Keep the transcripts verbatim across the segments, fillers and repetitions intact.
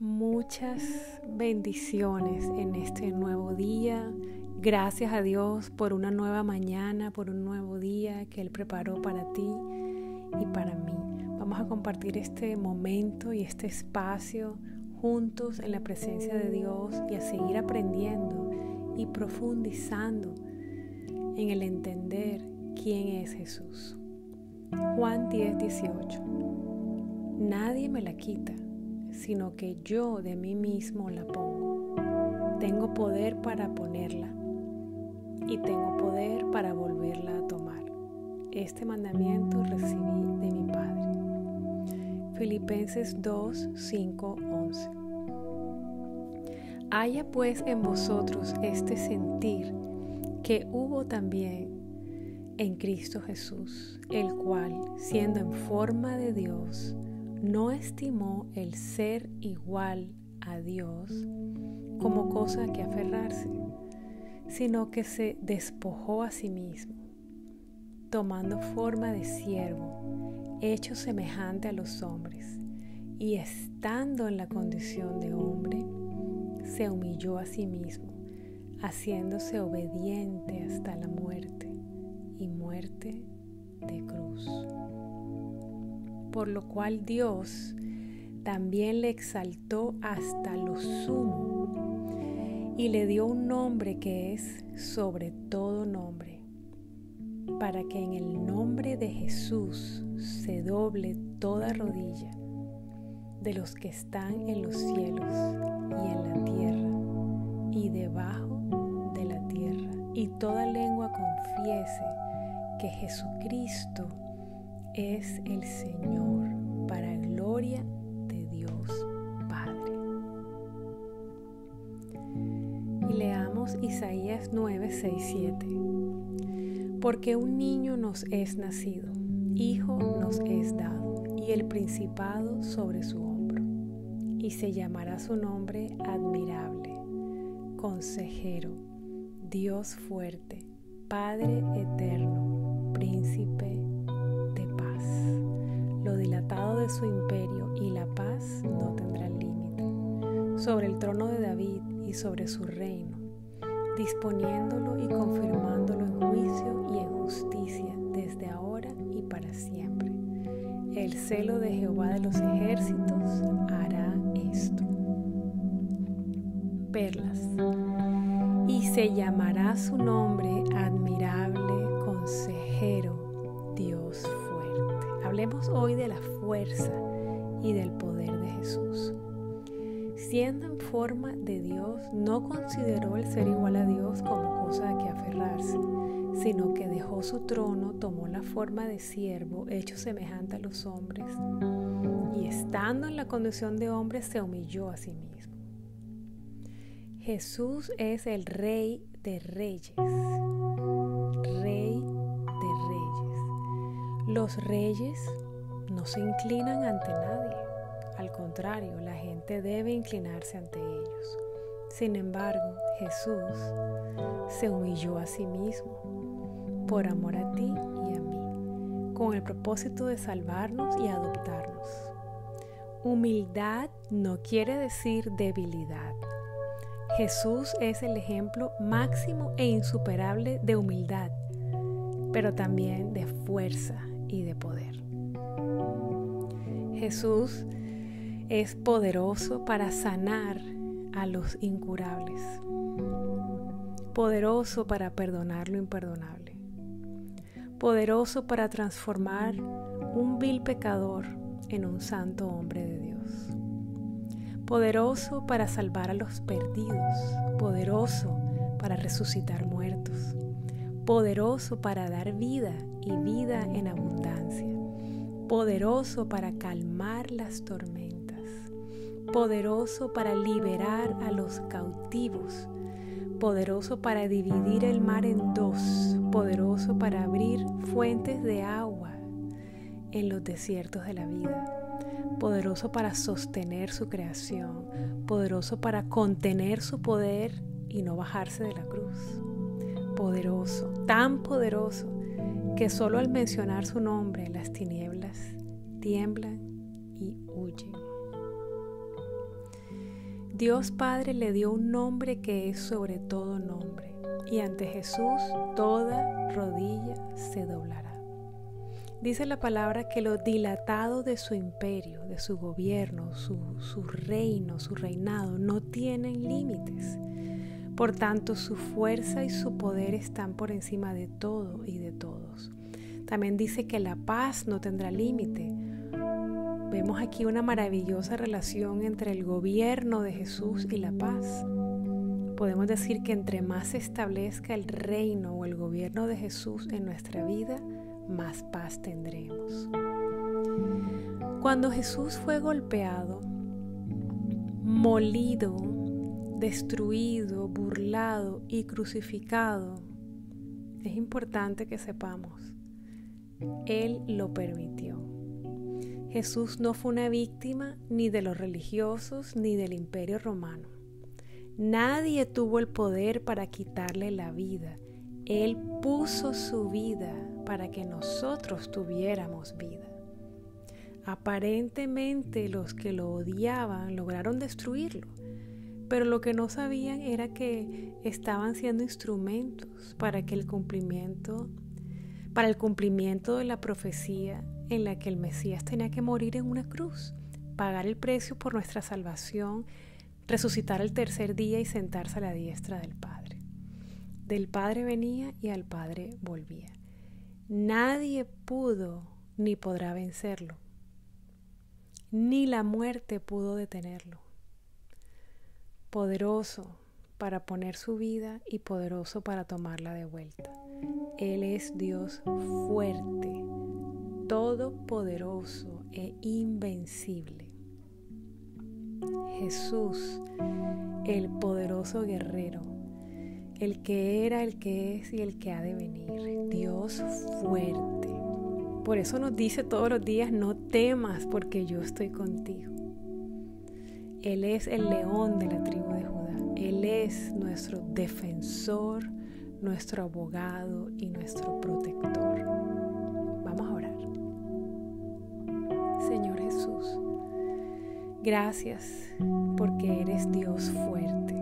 Muchas bendiciones en este nuevo día. Gracias a Dios por una nueva mañana, por un nuevo día que Él preparó para ti y para mí. Vamos a compartir este momento y este espacio juntos en la presencia de Dios y a seguir aprendiendo y profundizando en el entender quién es Jesús. Juan diez, dieciocho. Nadie me la quita, sino que yo de mí mismo la pongo. Tengo poder para ponerla y tengo poder para volverla a tomar. Este mandamiento recibí de mi Padre. Filipenses dos, cinco, once. Haya pues en vosotros este sentir que hubo también en Cristo Jesús, el cual, siendo en forma de Dios, no estimó el ser igual a Dios como cosa que aferrarse, sino que se despojó a sí mismo, tomando forma de siervo, hecho semejante a los hombres, y estando en la condición de hombre, se humilló a sí mismo, haciéndose obediente hasta la muerte, y muerte de cruz. Por lo cual Dios también le exaltó hasta lo sumo y le dio un nombre que es sobre todo nombre, para que en el nombre de Jesús se doble toda rodilla de los que están en los cielos y en la tierra y debajo de la tierra, y toda lengua confiese que Jesucristo es el Señor, para gloria de Dios Padre. Y leamos Isaías nueve, seis, siete. Porque un niño nos es nacido, hijo nos es dado, y el principado sobre su hombro, y se llamará su nombre admirable, consejero, Dios fuerte, Padre eterno, príncipe de paz. Lo dilatado de su imperio y la paz no tendrán límite, sobre el trono de David y sobre su reino, disponiéndolo y confirmándolo en juicio y en justicia desde ahora y para siempre. El celo de Jehová de los ejércitos hará esto. Perlas. Y se llamará su nombre admirable, consejero, Dios fuerte. Hablemos hoy de la fuerza y del poder de Jesús. Siendo en forma de Dios, no consideró el ser igual a Dios como cosa a que aferrarse, sino que dejó su trono, tomó la forma de siervo, hecho semejante a los hombres, y estando en la condición de hombre, se humilló a sí mismo. Jesús es el Rey de Reyes, Rey de Reyes. Los reyes no se inclinan ante nadie, al contrario, la gente debe inclinarse ante ellos. Sin embargo, Jesús se humilló a sí mismo, por amor a ti y a mí, con el propósito de salvarnos y adoptarnos. Humildad no quiere decir debilidad. Jesús es el ejemplo máximo e insuperable de humildad, pero también de fuerza y de poder. Jesús es poderoso para sanar a los incurables, poderoso para perdonar lo imperdonable, poderoso para transformar un vil pecador en un santo hombre de Dios, poderoso para salvar a los perdidos, poderoso para resucitar muertos, poderoso para dar vida y vida en abundancia, poderoso para calmar las tormentas, poderoso para liberar a los cautivos, poderoso para dividir el mar en dos, poderoso para abrir fuentes de agua en los desiertos de la vida, poderoso para sostener su creación, poderoso para contener su poder y no bajarse de la cruz, poderoso, tan poderoso que solo al mencionar su nombre las tinieblas tiemblan y huyen. Dios Padre le dio un nombre que es sobre todo nombre, y ante Jesús toda rodilla se doblará. Dice la palabra que lo dilatado de su imperio, de su gobierno, su, su reino, su reinado, no tienen límites. Por tanto, su fuerza y su poder están por encima de todo y de todos. También dice que la paz no tendrá límite. Vemos aquí una maravillosa relación entre el gobierno de Jesús y la paz. Podemos decir que entre más se establezca el reino o el gobierno de Jesús en nuestra vida, más paz tendremos. Cuando Jesús fue golpeado, molido, destruido, burlado y crucificado, es importante que sepamos, Él lo permitió. Jesús no fue una víctima ni de los religiosos ni del Imperio Romano. Nadie tuvo el poder para quitarle la vida. Él puso su vida para que nosotros tuviéramos vida. Aparentemente los que lo odiaban lograron destruirlo, pero lo que no sabían era que estaban siendo instrumentos para que el cumplimiento, para el cumplimiento de la profecía en la que el Mesías tenía que morir en una cruz, pagar el precio por nuestra salvación, resucitar el tercer día y sentarse a la diestra del Padre. Del Padre venía y al Padre volvía. Nadie pudo ni podrá vencerlo, ni la muerte pudo detenerlo. Poderoso para poner su vida y poderoso para tomarla de vuelta. Él es Dios fuerte, todopoderoso e invencible. Jesús, el poderoso guerrero, el que era, el que es y el que ha de venir. Dios fuerte. Por eso nos dice todos los días, no temas porque yo estoy contigo. Él es el león de la tribu de Judá. Él es nuestro defensor, nuestro abogado y nuestro protector. Vamos a orar. Señor Jesús, gracias porque eres Dios fuerte.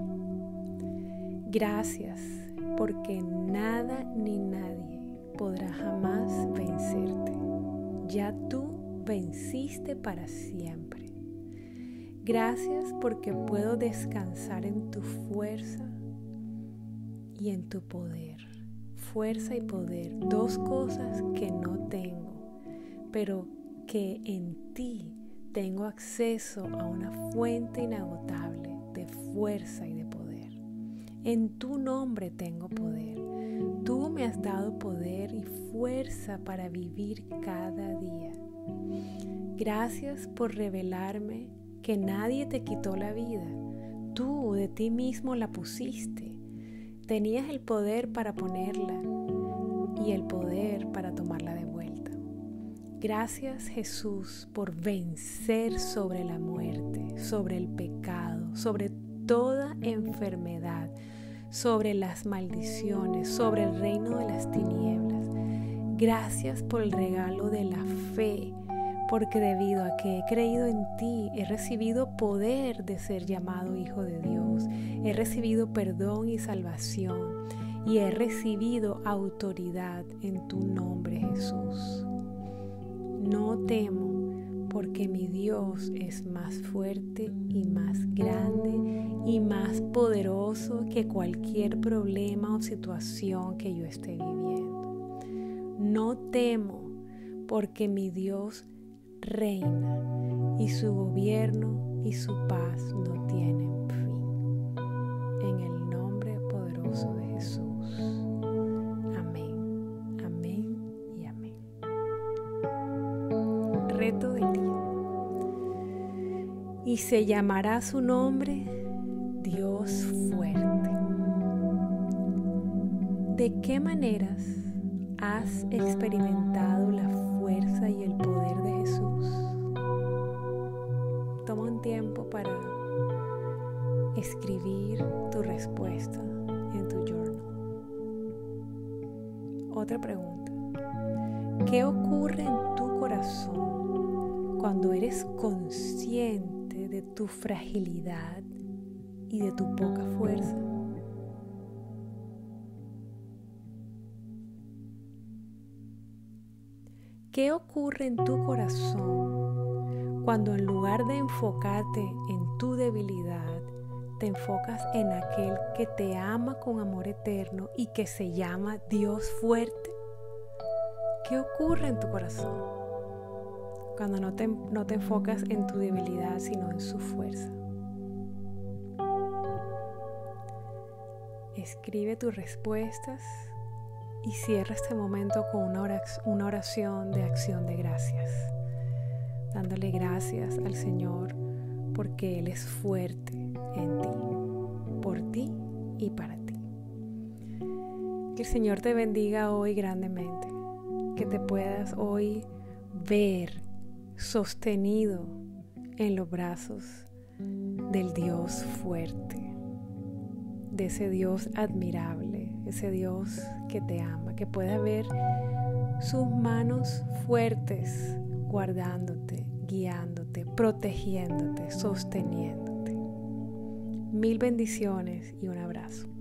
Gracias porque nada ni nadie podrá jamás vencerte. Ya tú venciste para siempre. Gracias porque puedo descansar en tu fuerza y en tu poder. Fuerza y poder, dos cosas que no tengo, pero que en ti tengo acceso a una fuente inagotable de fuerza y de poder. En tu nombre tengo poder. Tú me has dado poder y fuerza para vivir cada día. Gracias por revelarme que nadie te quitó la vida. Tú de ti mismo la pusiste. Tenías el poder para ponerla y el poder para tomarla de vuelta. Gracias, Jesús, por vencer sobre la muerte, sobre el pecado, sobre toda enfermedad, sobre las maldiciones, sobre el reino de las tinieblas. Gracias por el regalo de la fe, porque debido a que he creído en ti, he recibido poder de ser llamado hijo de Dios, he recibido perdón y salvación, y he recibido autoridad en tu nombre, Jesús. No temo, porque mi Dios es más fuerte y más grande y más poderoso que cualquier problema o situación que yo esté viviendo. No temo, porque mi Dios reina y su gobierno y su paz no tienen fin. En el nombre poderoso de Jesús. Amén, amén y amén. Reto del día. Y se llamará su nombre Dios fuerte. ¿De qué maneras has experimentado la fuerza y el poder de Jesús? Toma un tiempo para escribir tu respuesta en tu journal. Otra pregunta. ¿Qué ocurre en tu corazón cuando eres consciente consciente de tu fragilidad y de tu poca fuerza? ¿Qué ocurre en tu corazón cuando en lugar de enfocarte en tu debilidad, te enfocas en aquel que te ama con amor eterno y que se llama Dios fuerte? ¿Qué ocurre en tu corazón cuando no te, no te enfocas en tu debilidad, sino en su fuerza? Escribe tus respuestas y cierra este momento con una oración de acción de gracias, dándole gracias al Señor porque Él es fuerte en ti, por ti y para ti. Que el Señor te bendiga hoy grandemente, que te puedas hoy ver sostenido en los brazos del Dios fuerte, de ese Dios admirable, ese Dios que te ama, que puedas ver sus manos fuertes guardándote, guiándote, protegiéndote, sosteniéndote. Mil bendiciones y un abrazo.